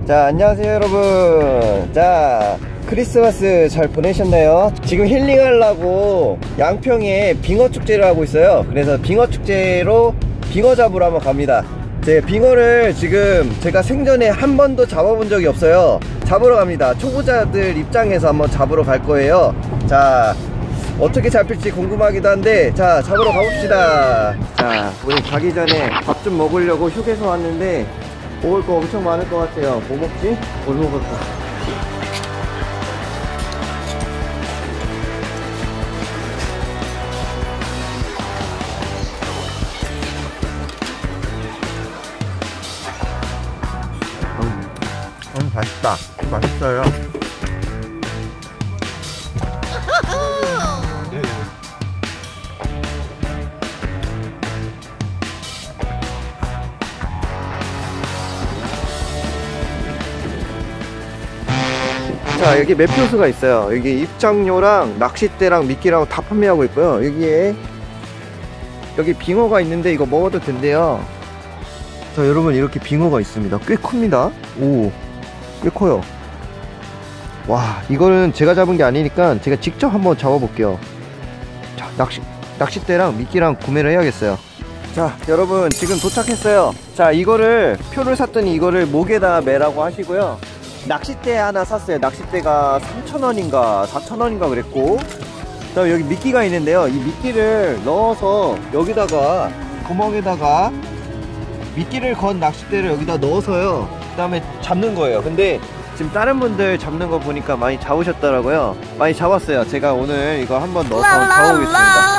자, 안녕하세요 여러분. 자, 크리스마스 잘 보내셨나요? 지금 힐링하려고 양평에 빙어 축제를 하고 있어요. 그래서 빙어 축제로 빙어 잡으러 한번 갑니다. 빙어를 지금 제가 생전에 한 번도 잡아본 적이 없어요. 잡으러 갑니다. 초보자들 입장에서 한번 잡으러 갈 거예요. 자, 어떻게 잡힐지 궁금하기도 한데, 자, 잡으러 가봅시다. 자, 우리 가기 전에 밥 좀 먹으려고 휴게소 왔는데 먹을 거 엄청 많을 것 같아요. 뭐 먹지? 뭘 먹을까? 맛있다. 맛있어요. 자, 여기 매표소가 있어요. 여기 입장료랑 낚싯대랑 미끼랑 다 판매하고 있고요. 여기 빙어가 있는데 이거 먹어도 된대요. 자, 여러분, 이렇게 빙어가 있습니다. 꽤 큽니다. 오, 꽤 커요. 와, 이거는 제가 잡은 게 아니니까 제가 직접 한번 잡아볼게요. 자, 낚싯대랑 미끼랑 구매를 해야겠어요. 자, 여러분, 지금 도착했어요. 자, 이거를 표를 샀더니 이거를 목에다 매라고 하시고요. 낚싯대 하나 샀어요. 낚싯대가 3,000원인가 4,000원인가 그랬고, 그다음에 여기 미끼가 있는데요. 이 미끼를 넣어서 여기다가 구멍에다가 미끼를 건 낚싯대를 여기다 넣어서요, 그 다음에 잡는 거예요. 근데 지금 다른 분들 잡는 거 보니까 많이 잡으셨더라고요. 많이 잡았어요. 제가 오늘 이거 한번 넣어서 잡아보겠습니다.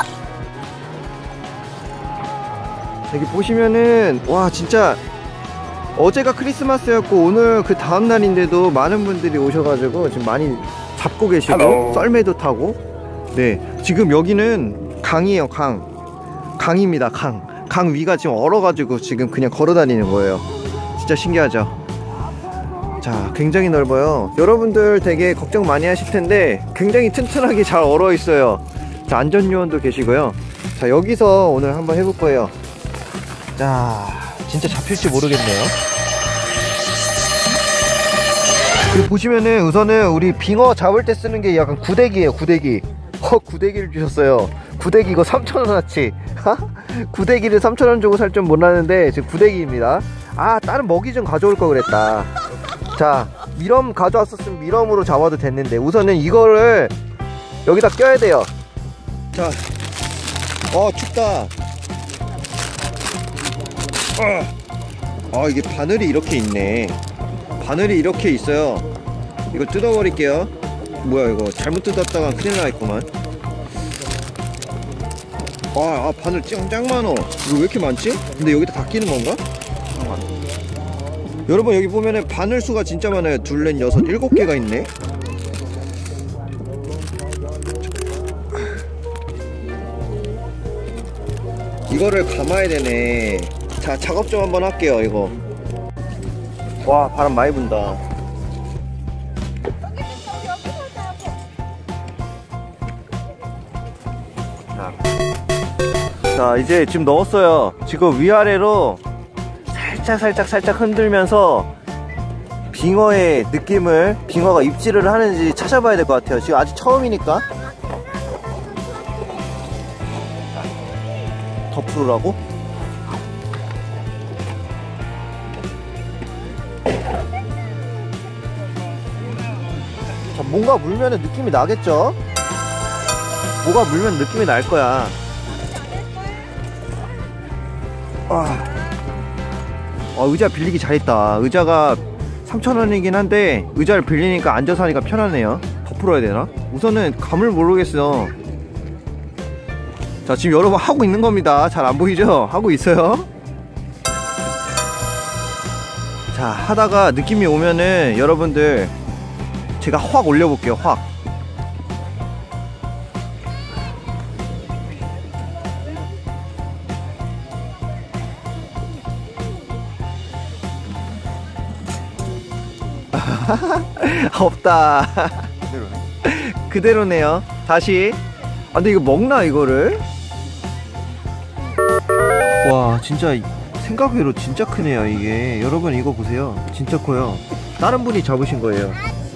여기 보시면은, 와, 진짜 어제가 크리스마스였고 오늘 그 다음날인데도 많은 분들이 오셔가지고 지금 많이 잡고 계시고 썰매도 타고. 네, 지금 여기는 강이에요. 강입니다. 강 위가 지금 얼어가지고 지금 그냥 걸어 다니는 거예요. 진짜 신기하죠? 자, 굉장히 넓어요. 여러분들 되게 걱정 많이 하실 텐데 굉장히 튼튼하게 잘 얼어 있어요. 자, 안전요원도 계시고요. 자, 여기서 오늘 한번 해볼 거예요. 자, 진짜 잡힐지 모르겠네요. 그리고 보시면은 우선은 우리 빙어 잡을 때 쓰는 게 약간 구데기예요. 구데기. 구데기를 주셨어요. 구데기 이거 3,000원어치. 구데기를 3,000원 주고 살 줄 몰랐는데 지금 구데기입니다. 아, 다른 먹이 좀 가져올 걸 그랬다. 자, 미럼 가져왔었으면 미럼으로 잡아도 됐는데 우선은 이거를 여기다 껴야 돼요. 자, 춥다. 이게 바늘이 이렇게 있네. 바늘이 이렇게 있어요. 이거 뜯어버릴게요. 뭐야, 이거 잘못 뜯었다가 큰일 나겠구만. 바늘 짱 많어. 이거 왜 이렇게 많지? 근데 여기다 다 끼는 건가? 여러분, 여기 보면은 바늘 수가 진짜 많아요. 둘, 넷, 여섯, 7개가 있네. 이거를 감아야 되네. 자, 작업 좀 한번 할게요. 이거. 와, 바람 많이 분다. 자, 이제 지금 넣었어요. 지금 위아래로 살짝 흔들면서 빙어의 느낌을, 빙어가 입질을 하는지 찾아봐야 될 것 같아요. 지금 아직 처음이니까. 더 풀으라고? 자, 뭔가 물면은 느낌이 나겠죠? 뭐가 물면 느낌이 날 거야. 의자 빌리기 잘했다. 의자가 3,000원이긴 한데 의자를 빌리니까 앉아서 하니까 편하네요. 더 풀어야 되나? 우선은 감을 모르겠어. 자, 지금 여러분 하고 있는 겁니다. 잘 안 보이죠? 하고 있어요. 자, 하다가 느낌이 오면은 여러분들 제가 확 올려볼게요. 확. 없다. 그대로네요. 다시. 근데 이거 먹나, 이거를? 와, 진짜 생각외로 진짜 크네요. 이게 여러분 이거 보세요. 진짜 커요. 다른 분이 잡으신 거예요.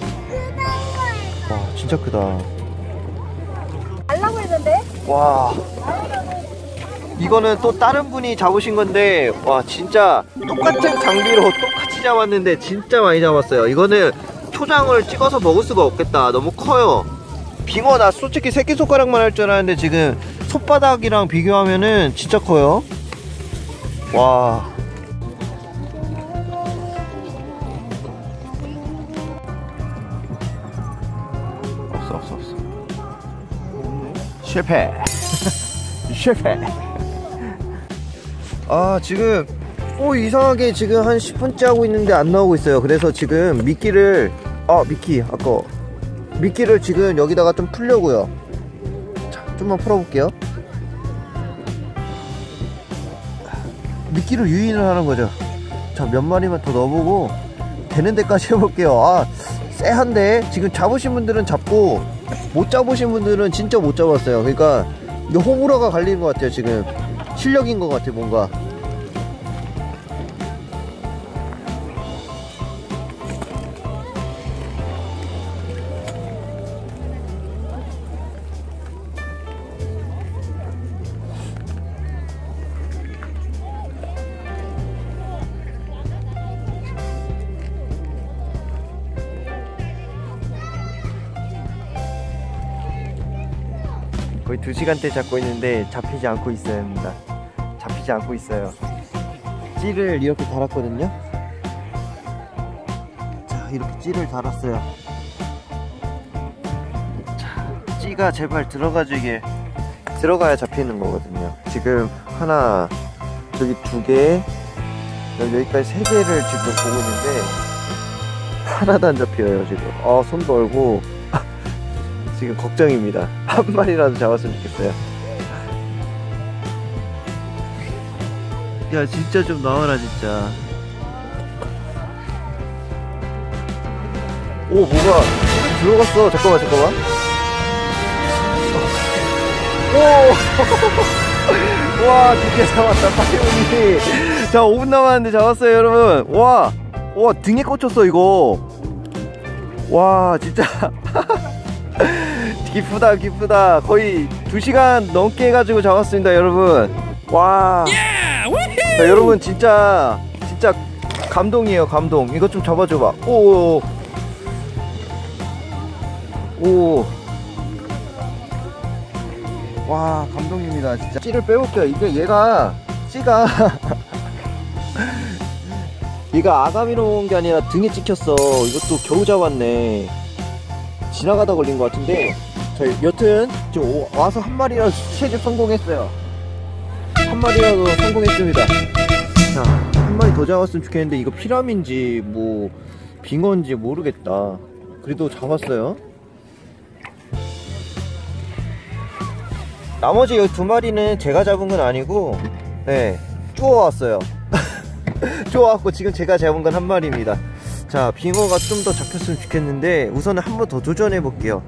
와, 진짜 크다. 달라고 했는데? 와, 이거는 또 다른 분이 잡으신 건데, 와, 진짜 똑같은 장비로 똑같이 잡았는데 진짜 많이 잡았어요. 이거는 초장을 찍어서 먹을 수가 없겠다. 너무 커요. 빙어 나 솔직히 새끼손가락만 할 줄 알았는데 지금 손바닥이랑 비교하면은 진짜 커요. 와, 없어. 실패. 실패. 아, 지금 이상하게 지금 한 10분째 하고 있는데 안 나오고 있어요. 그래서 지금 미끼를 미끼를 지금 여기다가 좀 풀려고요. 자, 좀만 풀어볼게요. 미끼로 유인을 하는 거죠. 자, 몇 마리만 더 넣어보고 되는 데까지 해볼게요. 아, 쎄한데 지금 잡으신 분들은 잡고 못 잡으신 분들은 진짜 못 잡았어요. 그러니까 이게 호불호가 갈리는 것 같아요. 지금 실력인 것 같아요. 뭔가 거의 2시간째 잡고 있는데 잡히지 않고 있어요. 찌를 이렇게 달았거든요. 자, 이렇게 찌를 달았어요. 자, 찌가 제발 들어가야 잡히는 거거든요. 지금 하나, 저기 2개, 여기까지 3개를 지금 보고 있는데 하나도 안 잡혀요. 지금 손 벌고 지금 걱정입니다. 한 마리라도 잡았으면 좋겠어요. 야, 진짜 좀 나와라 진짜. 오, 뭐가 들어갔어. 잠깐만. 오. 와, 드디어 잡았다. 파이오니. 자, 5분 남았는데 잡았어요, 여러분. 와, 등에 꽂혔어 이거. 와, 진짜 기쁘다. 거의 2시간 넘게 해가지고 잡았습니다, 여러분. 와. 자, 여러분 진짜 감동이에요, 감동. 이것 좀 잡아줘봐. 오. 와, 감동입니다, 진짜. 찌를 빼볼게요. 이게 얘가 얘가 아가미로 온 게 아니라 등에 찍혔어. 이것도 겨우 잡았네. 지나가다 걸린 것 같은데. 자, 여튼 지금 와서 한 마리라도 채집 성공했어요. 한 마리라도 성공했습니다. 자, 한 마리 더 잡았으면 좋겠는데 이거 피라미인지 뭐 빙어인지 모르겠다. 그래도 잡았어요. 나머지 여기 2마리는 제가 잡은 건 아니고, 네, 쪼아왔어요. 쪼아왔고 지금 제가 잡은 건 1마리입니다. 자, 빙어가 좀 더 잡혔으면 좋겠는데 우선은 한 번 더 도전해 볼게요.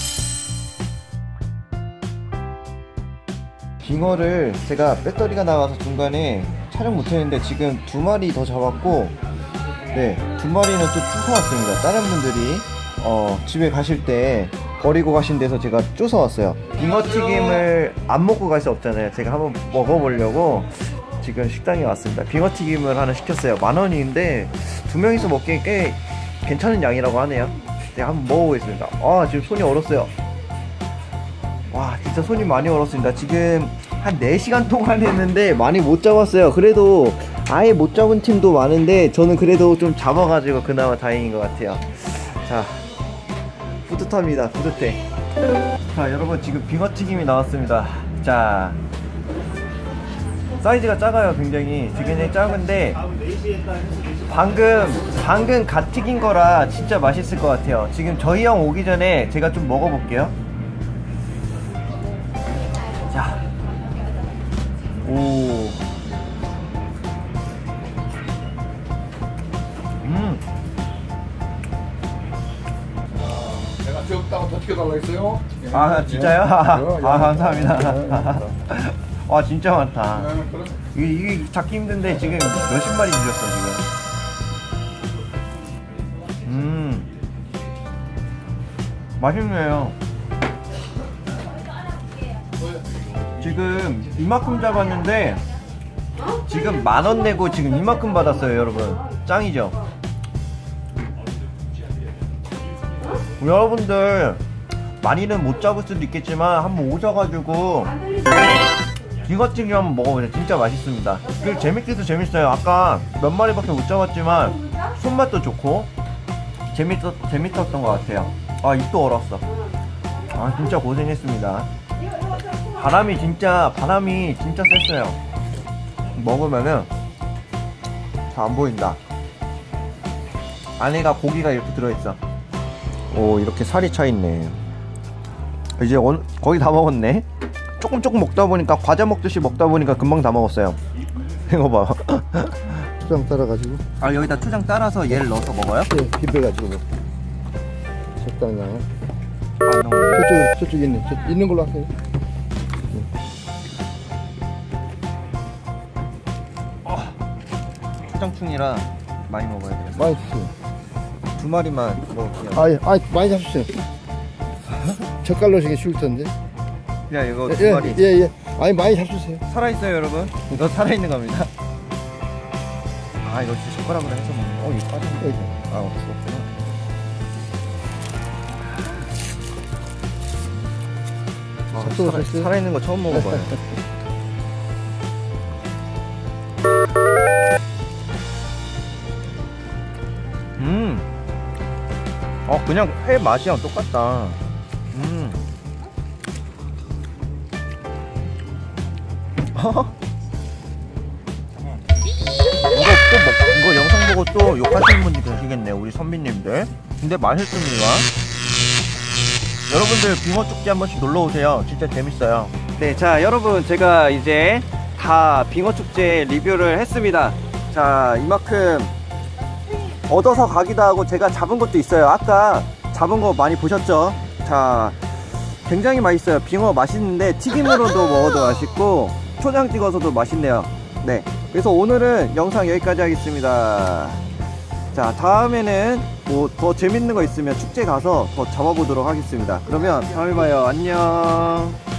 빙어를 제가 배터리가 나가서 중간에 촬영 못했는데 지금 2마리 더 잡았고, 네, 2마리는 또 쫓아왔습니다. 다른 분들이 집에 가실 때 버리고 가신 데서 제가 쫓아왔어요. 빙어튀김을 안 먹고 갈 수 없잖아요. 제가 한번 먹어보려고 지금 식당에 왔습니다. 빙어튀김을 하나 시켰어요. 10,000원인데 2명이서 먹기엔 꽤 괜찮은 양이라고 하네요. 제가 한번 먹어보겠습니다. 아, 지금 손이 얼었어요. 와, 진짜 손이 많이 얼었습니다. 지금 한 4시간 동안 했는데 많이 못 잡았어요. 그래도 아예 못 잡은 팀도 많은데 저는 그래도 좀 잡아가지고 그나마 다행인 것 같아요. 자, 뿌듯합니다. 뿌듯해. 자, 여러분 지금 빙어튀김이 나왔습니다. 자, 사이즈가 작아요. 굉장히 작은데 방금 갓 튀긴 거라 진짜 맛있을 것 같아요. 지금 저희 형 오기 전에 제가 좀 먹어볼게요. 자, 오, 내가 적다고 더 튀겨달라고 했어요. 아, 진짜요? 아, 감사합니다. 와, 진짜 많다. 이게 잡기 힘든데 지금 몇십 마리 주셨어 지금. 맛있네요. 지금 이만큼 잡았는데 지금 10,000원 내고 지금 이만큼 받았어요, 여러분. 짱이죠? 여러분들 많이는 못 잡을 수도 있겠지만 한번 오셔가지고 빙어튀김 한번 먹어보세요. 진짜 맛있습니다. 그리고 재밌기도 재밌어요. 아까 몇 마리밖에 못 잡았지만 손맛도 좋고 재밌었던 것 같아요. 아, 입도 얼었어. 아, 진짜 고생했습니다. 바람이 진짜 셌어요. 먹으면은 잘 안 보인다. 안에가 고기가 이렇게 들어있어. 오, 이렇게 살이 차있네. 이제 거의 다 먹었네. 조금 먹다 보니까, 과자 먹듯이 먹다 보니까 금방 다 먹었어요. 이거 봐. 초장 따라가지고. 아, 여기다 초장 따라서 얘를 넣어서 먹어요? 네, 비벼가지고. 적당히. 아, 너무. 저쪽에 있네. 있는 걸로 하세요. 초장충이라 많이 먹어야 돼요. 많이 주세요. 2마리만 먹을게요. 많이 잡수세요. 젓갈로 시기 쉬울 텐데. 야, 이거 2마리. 예. 많이 잡수세요. 살아있어요, 여러분. 이거 살아있는 겁니다. 아, 이거 진짜 젓가락으로 해서 먹는 거. 이거 빠졌네. 아, 어쩔 수 없구나. 살아있는 거 처음 먹어봐요. 그냥 회 맛이랑 똑같다. 이거 영상 보고 또 욕하시는 분들이 계시겠네, 우리 선비님들. 근데 맛있습니다. 여러분들 빙어 축제 한 번씩 놀러 오세요. 진짜 재밌어요. 네, 자, 여러분, 제가 이제 다 빙어 축제 리뷰를 했습니다. 자, 이만큼 얻어서 가기도 하고 제가 잡은 것도 있어요. 아까 잡은 거 많이 보셨죠? 자, 굉장히 맛있어요. 빙어 맛있는데 튀김으로도 먹어도 맛있고 초장 찍어서도 맛있네요. 네, 그래서 오늘은 영상 여기까지 하겠습니다. 자, 다음에는 뭐 더 재밌는 거 있으면 축제 가서 더 잡아보도록 하겠습니다. 그러면 다음에 봐요. 안녕.